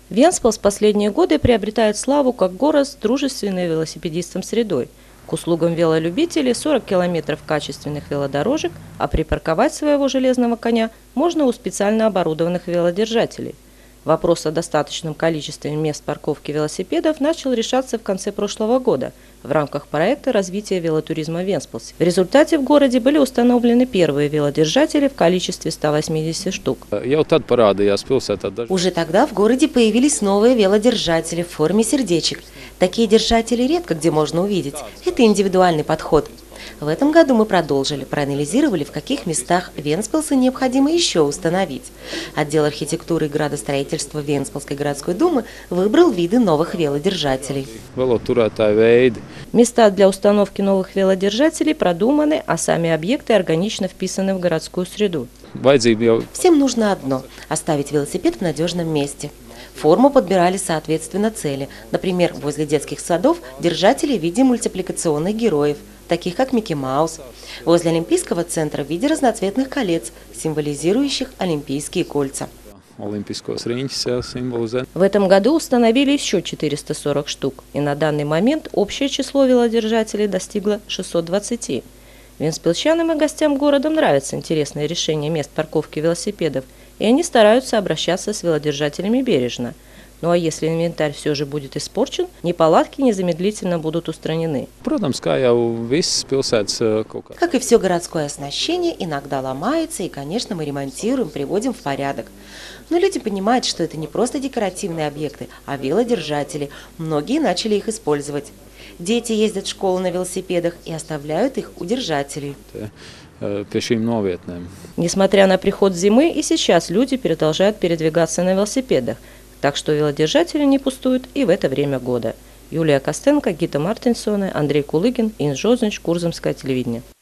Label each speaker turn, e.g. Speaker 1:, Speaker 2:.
Speaker 1: Венспилс в последние годы приобретает славу как город с дружественной велосипедистам средой. К услугам велолюбителей 40 километров качественных велодорожек, а припарковать своего железного коня можно у специально оборудованных велодержателей. Вопрос о достаточном количестве мест парковки велосипедов начал решаться в конце прошлого года в рамках проекта развития велотуризма в Венспилсе. В результате в городе были установлены первые велодержатели в количестве 180 штук.
Speaker 2: Уже тогда в городе появились новые велодержатели в форме сердечек. Такие держатели редко где можно увидеть. Это индивидуальный подход. В этом году мы продолжили, проанализировали, в каких местах Венспилса необходимо еще установить. Отдел архитектуры и градостроительства Венспилской городской думы выбрал виды новых велодержателей.
Speaker 1: Места для установки новых велодержателей продуманы, а сами объекты органично вписаны в городскую среду.
Speaker 2: Всем нужно одно – оставить велосипед в надежном месте. Форму подбирали соответственно цели. Например, возле детских садов держатели в виде мультипликационных героев, таких как Микки Маус. Возле Олимпийского центра в виде разноцветных колец, символизирующих олимпийские кольца.
Speaker 1: В этом году установили еще 440 штук, и на данный момент общее число велодержателей достигло 620. Венспилсчанам и гостям города нравится интересное решение мест парковки велосипедов, и они стараются обращаться с велодержателями бережно. Ну а если инвентарь все же будет испорчен, неполадки незамедлительно будут устранены.
Speaker 2: Как и все городское оснащение, иногда ломается, и, конечно, мы ремонтируем, приводим в порядок. Но люди понимают, что это не просто декоративные объекты, а велодержатели. Многие начали их использовать. Дети ездят в школу на велосипедах и оставляют их у держателей.
Speaker 1: Несмотря на приход зимы, и сейчас люди продолжают передвигаться на велосипедах. Так что велодержатели не пустуют и в это время года. Юлия Костенко, Гита Мартинсоне, Андрей Кулыгин, Инж Жозинч, Курзамское телевидение.